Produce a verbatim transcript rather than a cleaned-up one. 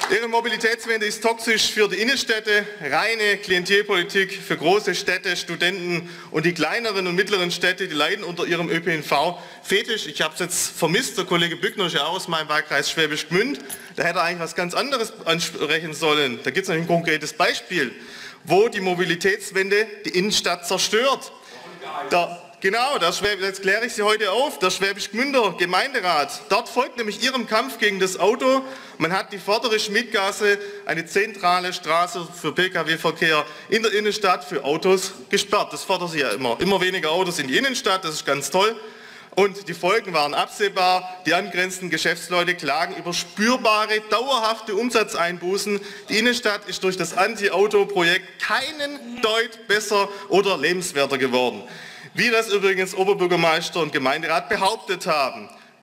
Ihre Mobilitätswende ist toxisch für die Innenstädte, reine Klientelpolitik für große Städte, Studenten und die kleineren und mittleren Städte, die leiden unter ihrem Ö P N V-Fetisch. Ich habe es jetzt vermisst, der Kollege Bückner ist ja auch aus meinem Wahlkreis Schwäbisch Gmünd, da hätte er eigentlich was ganz anderes ansprechen sollen. Da gibt es nämlich ein konkretes Beispiel, wo die Mobilitätswende die Innenstadt zerstört. Da, Genau, das, das kläre ich Sie heute auf. Der Schwäbisch Gmünder Gemeinderat, dort folgt nämlich Ihrem Kampf gegen das Auto. Man hat die vordere Schmidgasse, eine zentrale Straße für Pkw-Verkehr in der Innenstadt für Autos gesperrt. Das fordern Sie ja immer. Immer weniger Autos in die Innenstadt, das ist ganz toll. Und die Folgen waren absehbar. Die angrenzenden Geschäftsleute klagen über spürbare, dauerhafte Umsatzeinbußen. Die Innenstadt ist durch das Anti-Auto-Projekt keinen Deut besser oder lebenswerter geworden. Wie das übrigens Oberbürgermeister und Gemeinderat behauptet haben.